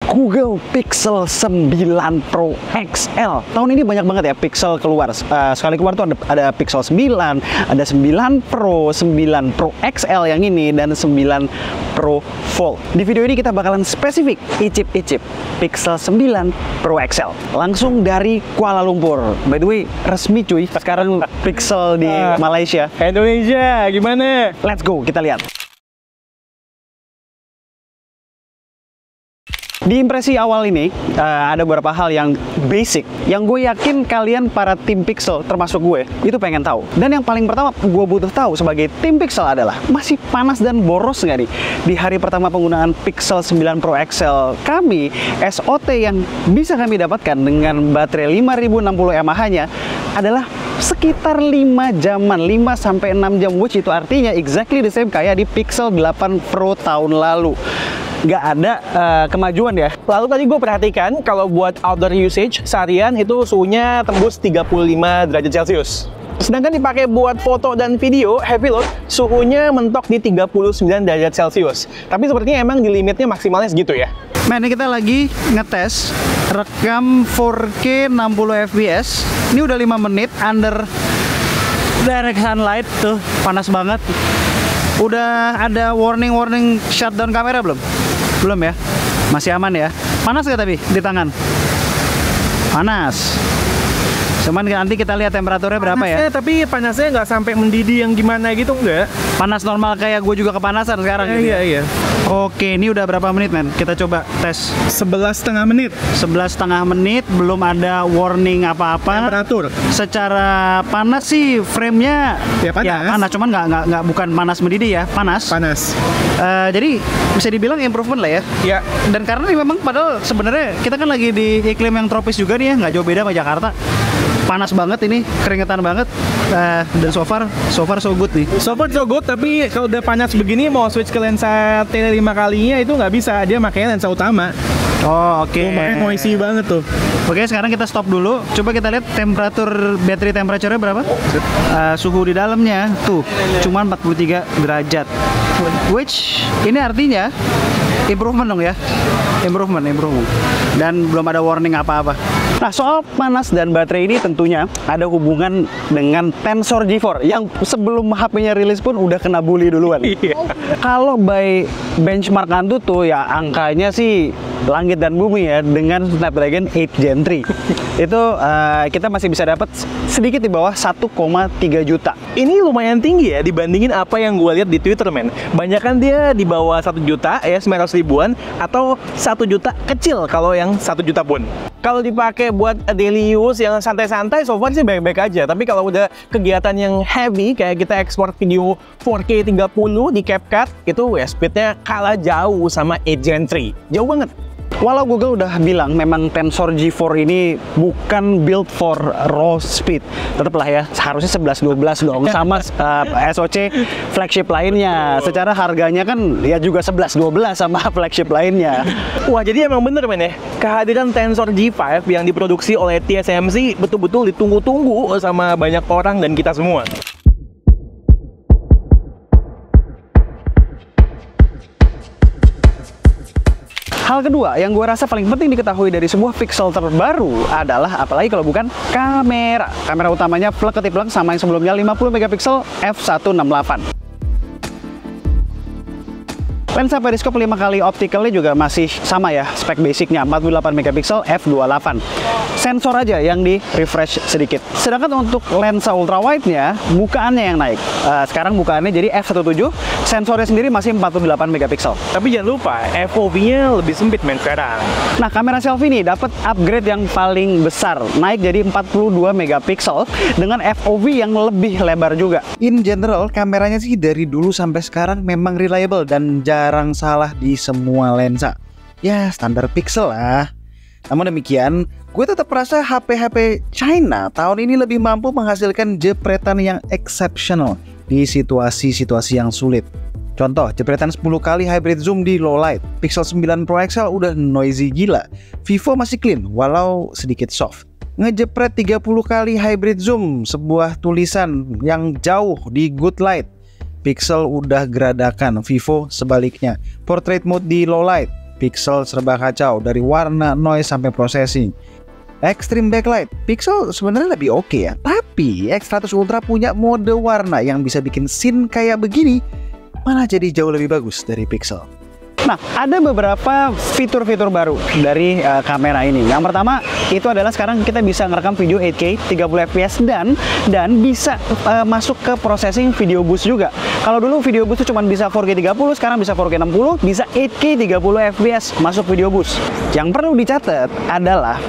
Google Pixel 9 Pro XL. Tahun ini banyak banget ya Pixel keluar. Sekali keluar tuh ada Pixel 9, ada 9 Pro, 9 Pro XL yang ini, dan 9 Pro Fold. Di video ini kita bakalan spesifik icip-icip Pixel 9 Pro XL. Langsung dari Kuala Lumpur. By the way, resmi cuy. Sekarang Pixel di Malaysia. Indonesia, gimana? Let's go, kita lihat. Di impresi awal ini, ada beberapa hal yang basic yang gue yakin kalian para tim Pixel, termasuk gue, itu pengen tahu. Dan yang paling pertama gue butuh tahu sebagai tim Pixel adalah, masih panas dan boros nggak nih di hari pertama penggunaan Pixel 9 Pro XL kami? SOT yang bisa kami dapatkan dengan baterai 5060 mAh-nya adalah sekitar 5 jaman, 5-6 jam, which itu artinya exactly the same kayak di Pixel 8 Pro tahun lalu. Nggak ada kemajuan ya. Lalu tadi gue perhatikan kalau buat outdoor usage seharian itu suhunya tembus 35 derajat Celcius. Sedangkan dipakai buat foto dan video heavy load, suhunya mentok di 39 derajat Celcius. Tapi sepertinya emang di limitnya maksimalnya segitu ya. Men, ini kita lagi ngetes rekam 4K 60 fps. Ini udah 5 menit under direct sunlight tuh, panas banget. Udah ada warning shutdown kamera belum? Belum ya? Masih aman ya? Panas nggak tapi di tangan? Panas. Cuman nanti kita lihat temperaturnya berapa ya? Tapi panasnya nggak sampai mendidih yang gimana gitu, enggak? Panas normal kayak gue juga kepanasan sekarang. Iya. Oke, ini udah berapa menit, men? Kita coba tes. 11,5 menit. 11,5 menit, belum ada warning apa-apa. Temperatur. Secara panas sih framenya ya panas. Cuman nggak bukan panas mendidih ya, panas. Jadi bisa dibilang improvement lah ya. Ya. Dan karena ini memang padahal sebenarnya kita kan lagi di iklim yang tropis juga nih ya, nggak jauh beda sama Jakarta. Panas banget ini, keringetan banget, dan so far so good nih. So far so good, tapi kalau udah panas begini mau switch ke lensa tele 5 kalinya itu nggak bisa, dia makanya lensa utama. Oh, oke. Makanya noisy banget tuh. Oke, sekarang kita stop dulu. Coba kita lihat temperatur battery temperature-nya berapa? Suhu di dalamnya tuh cuma 43 derajat. Which ini artinya improvement dong ya. Improvement. Dan belum ada warning apa-apa. Nah, soal panas dan baterai ini tentunya ada hubungan dengan Tensor G4 yang sebelum HP-nya rilis pun udah kena bully duluan. Kalau by benchmark Antutu ya angkanya sih langit dan bumi ya, dengan Snapdragon 8 Gen 3. Itu kita masih bisa dapat sedikit di bawah 1,3 juta. Ini lumayan tinggi ya dibandingin apa yang gue lihat di Twitter, men. Banyakan dia di bawah 1 juta ya, 900 ribuan, atau 1 juta kecil kalau yang 1 juta pun. Kalau dipakai buat daily use yang santai-santai, so far sih baik-baik aja. Tapi kalau udah kegiatan yang heavy, kayak kita ekspor video 4K 30 di CapCut, itu ya speednya kalah jauh sama 8 Gen 3. Jauh banget. Walau Google udah bilang memang Tensor G4 ini bukan build for raw speed, tetaplah ya harusnya 11-12 dong sama SoC flagship lainnya. Secara harganya kan ya juga 11-12 sama flagship lainnya. Wah, jadi emang bener, men ya, kehadiran Tensor G5 yang diproduksi oleh TSMC betul-betul ditunggu-tunggu sama banyak orang dan kita semua. Hal kedua yang gue rasa paling penting diketahui dari sebuah Pixel terbaru adalah, apalagi kalau bukan kamera. Kamera utamanya plek-ketiplek sama yang sebelumnya, 50 megapiksel f1.68. Lensa periskop 5 kali opticalnya juga masih sama ya, spek basicnya 48 megapiksel f2.8. Sensor aja yang di refresh sedikit. Sedangkan untuk lensa ultrawide-nya, bukaannya yang naik. Sekarang bukaannya jadi f1.7, sensornya sendiri masih 48 megapiksel. Tapi jangan lupa, FOV-nya lebih sempit, men, sekarang. Nah, kamera selfie ini dapat upgrade yang paling besar, naik jadi 42 megapiksel dengan FOV yang lebih lebar juga. In general, kameranya sih dari dulu sampai sekarang memang reliable dan jarang salah di semua lensa. Ya, standar Pixel lah. Namun demikian, gue tetap merasa HP-HP China tahun ini lebih mampu menghasilkan jepretan yang exceptional di situasi-situasi yang sulit. Contoh, jepretan 10 kali hybrid zoom di low light. Pixel 9 Pro XL udah noisy gila. Vivo masih clean, walau sedikit soft. Ngejepret 30 kali hybrid zoom sebuah tulisan yang jauh di good light. Pixel udah geradakan, Vivo sebaliknya. Portrait mode di low light, Pixel serba kacau dari warna, noise sampai processing. Extreme backlight, Pixel sebenarnya lebih oke ya. Tapi X100 Ultra punya mode warna yang bisa bikin scene kayak begini malah jadi jauh lebih bagus dari Pixel. Nah, ada beberapa fitur-fitur baru dari kamera ini. Yang pertama, itu adalah sekarang kita bisa ngerekam video 8K 30 fps dan bisa masuk ke processing video boost juga. Kalau dulu video boost itu cuma bisa 4K 30, sekarang bisa 4K 60, bisa 8K 30 fps masuk video boost. Yang perlu dicatat adalah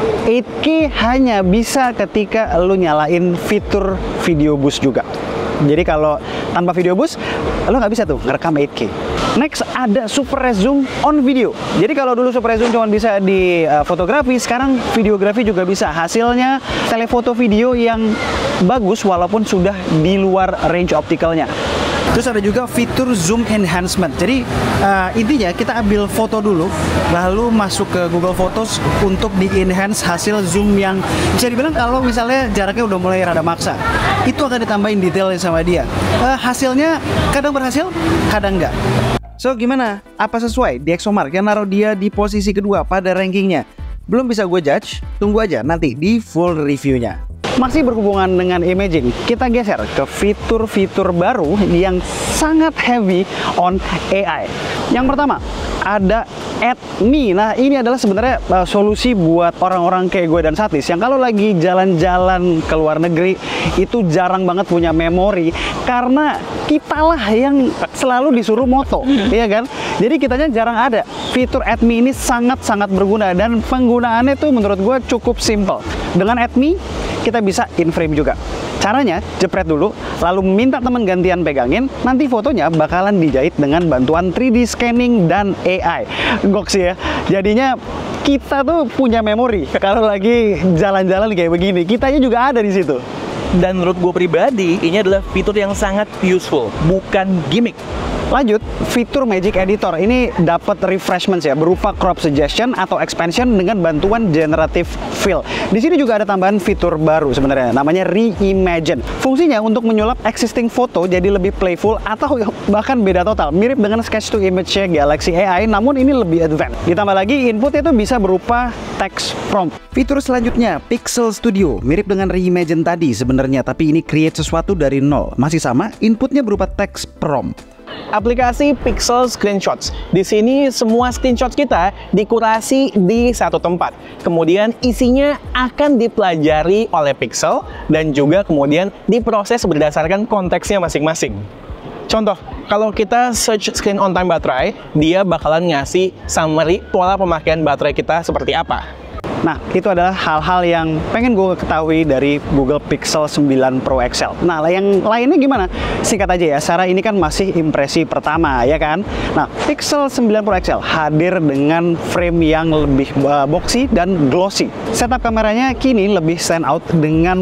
8K hanya bisa ketika lu nyalain fitur video boost juga. Jadi kalau tanpa video boost, lo nggak bisa tuh ngerekam 8K. Next, ada super res zoom on video. Jadi kalau dulu super res zoom cuma bisa di fotografi, sekarang videografi juga bisa. Hasilnya telefoto video yang bagus walaupun sudah di luar range optikalnya. Terus ada juga fitur zoom enhancement. Jadi intinya kita ambil foto dulu, lalu masuk ke Google Photos untuk di-enhance hasil zoom yang bisa dibilang kalau misalnya jaraknya udah mulai rada maksa, itu akan ditambahin detailnya sama dia. Hasilnya kadang berhasil, kadang enggak. So gimana? Apa sesuai? DxOMark yang naruh dia di posisi kedua pada rankingnya. Belum bisa gue judge, tunggu aja nanti di full reviewnya. Masih berhubungan dengan imaging, kita geser ke fitur-fitur baru yang sangat heavy on AI. Yang pertama, ada AdMe. Nah, ini adalah sebenarnya solusi buat orang-orang kayak gue dan Satis yang kalau lagi jalan-jalan ke luar negeri itu jarang banget punya memori karena kitalah yang selalu disuruh moto, iya kan? Jadi kitanya jarang ada. Fitur AdMe ini sangat-sangat berguna dan penggunaannya tuh menurut gue cukup simple. Dengan AdMe kita bisa in frame juga. Caranya, jepret dulu, lalu minta teman gantian pegangin, nanti fotonya bakalan dijahit dengan bantuan 3D scanning dan AI. Goks ya. Jadinya kita tuh punya memori. Kalau lagi jalan-jalan kayak begini, kitanya juga ada di situ. Dan menurut gue pribadi, ini adalah fitur yang sangat useful, bukan gimmick. Lanjut, fitur Magic Editor ini dapat refreshments ya, berupa crop suggestion atau expansion dengan bantuan generative fill. Di sini juga ada tambahan fitur baru sebenarnya, namanya Reimagine. Fungsinya untuk menyulap existing foto jadi lebih playful atau bahkan beda total, mirip dengan sketch to image-nya Galaxy AI, namun ini lebih advance. Ditambah lagi, input itu bisa berupa text prompt. Fitur selanjutnya, Pixel Studio, mirip dengan Reimagine tadi sebenarnya, tapi ini create sesuatu dari nol. Masih sama, inputnya berupa text prompt. Aplikasi Pixel Screenshots. Di sini semua screenshot kita dikurasi di satu tempat. Kemudian isinya akan dipelajari oleh Pixel dan juga kemudian diproses berdasarkan konteksnya masing-masing. Contoh, kalau kita search screen on time baterai, dia bakalan ngasih summary pola pemakaian baterai kita seperti apa. Nah, itu adalah hal-hal yang pengen gue ketahui dari Google Pixel 9 Pro XL. Nah, yang lainnya gimana? Singkat aja ya, Sarah ini kan masih impresi pertama, ya kan? Nah, Pixel 9 Pro XL hadir dengan frame yang lebih boxy dan glossy. Setup kameranya kini lebih stand out dengan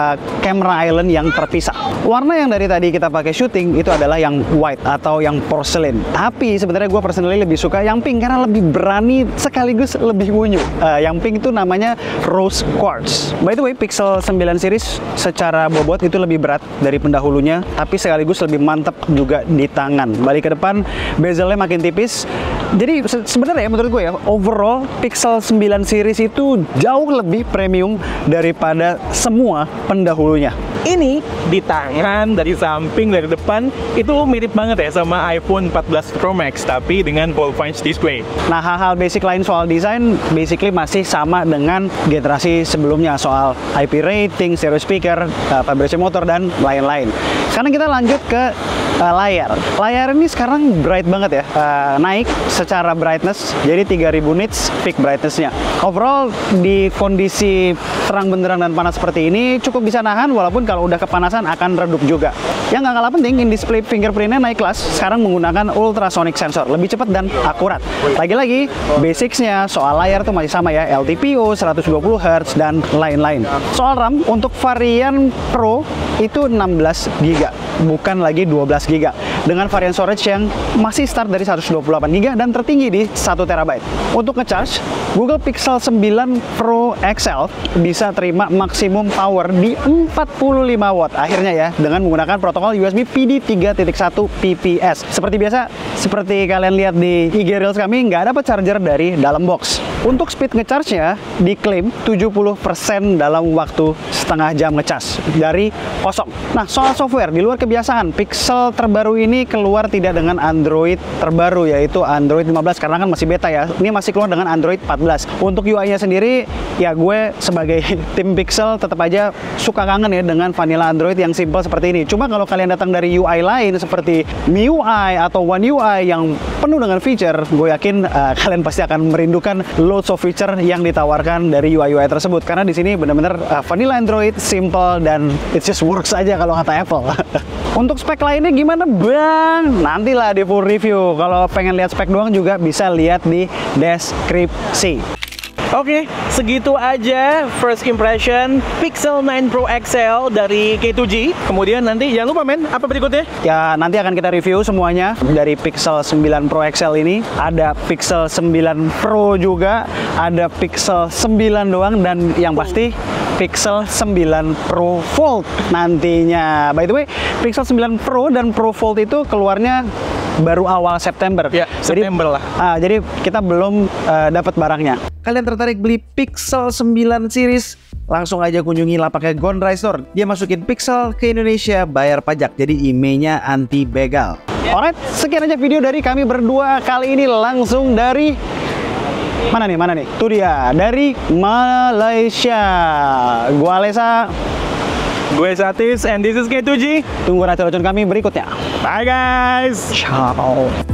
camera island yang terpisah. Warna yang dari tadi kita pakai syuting itu adalah yang white atau yang porcelain. Tapi sebenarnya gue personally lebih suka yang pink karena lebih berani sekaligus lebih unyu. Yang pink itu namanya Rose Quartz. By the way, Pixel 9 series secara bobot itu lebih berat dari pendahulunya, tapi sekaligus lebih mantap juga di tangan. Balik ke depan, bezelnya makin tipis. Jadi sebenarnya menurut gue ya, overall Pixel 9 series itu jauh lebih premium daripada semua pendahulunya. Ini di tangan, dari samping, dari depan, itu mirip banget ya sama iPhone 14 Pro Max, tapi dengan full punch display. Nah, hal-hal basic lain soal desain basically masih sama dengan generasi sebelumnya, soal IP rating, stereo speaker, vibration motor, dan lain-lain. Sekarang kita lanjut ke layar. Layar ini sekarang bright banget ya, naik secara brightness, jadi 3000 nits peak brightness-nya. Overall, di kondisi terang benderang dan panas seperti ini, cukup bisa nahan, walaupun kalau udah kepanasan akan redup juga. Yang nggak kalah penting, in-display fingerprint-nya naik kelas, sekarang menggunakan ultrasonic sensor, lebih cepat dan akurat. Lagi-lagi, basics-nya soal layar tuh masih sama ya, LTPO, 120 Hz, dan lain-lain. Soal RAM, untuk varian Pro itu 16 GB, bukan lagi 12 GB. dengan varian storage yang masih start dari 128GB dan tertinggi di 1TB. Untuk ngecharge, Google Pixel 9 Pro XL bisa terima maksimum power di 45 watt akhirnya ya, dengan menggunakan protokol USB PD 3.1 PPS. Seperti biasa, seperti kalian lihat di IG Reels kami, nggak dapat charger dari dalam box. Untuk speed ngecharge-nya diklaim 70% dalam waktu setengah jam ngecas dari kosong. Nah, soal software, di luar kebiasaan, Pixel terbaru ini keluar tidak dengan Android terbaru, yaitu Android 15, karena kan masih beta ya. Ini masih keluar dengan Android 14. Untuk UI-nya sendiri, ya gue sebagai tim Pixel tetap aja suka kangen ya dengan vanilla Android yang simple seperti ini. Cuma kalau kalian datang dari UI lain seperti MIUI atau One UI yang penuh dengan feature, gue yakin kalian pasti akan merindukan loads of feature yang ditawarkan dari UI tersebut, karena di sini benar-benar vanilla Android, simple, dan it just works aja kalau kata Apple. Untuk spek lainnya gimana bang? Nantilah di full review. Kalau pengen lihat spek doang juga bisa lihat di deskripsi. Oke, segitu aja first impression Pixel 9 Pro XL dari K2G. Kemudian nanti jangan lupa men, apa berikutnya? Ya, nanti akan kita review semuanya dari Pixel 9 Pro XL ini. Ada Pixel 9 Pro juga, ada Pixel 9 doang, dan yang pasti Pixel 9 Pro Fold nantinya. By the way, Pixel 9 Pro dan Pro Fold itu keluarnya baru awal September. Ya, September lah. Jadi kita belum dapat barangnya. Kalian tertarik beli Pixel 9 series? Langsung aja kunjungi lapaknya Gondrai Store. Dia masukin Pixel ke Indonesia bayar pajak, jadi IMEI-nya anti begal. Alright, sekian aja video dari kami berdua kali ini, langsung dari mana nih? Tuh dia, dari Malaysia. Gua Alesa, Gue Satis, and this is K2G. tunggu racun-racun kami berikutnya. Bye guys. Ciao.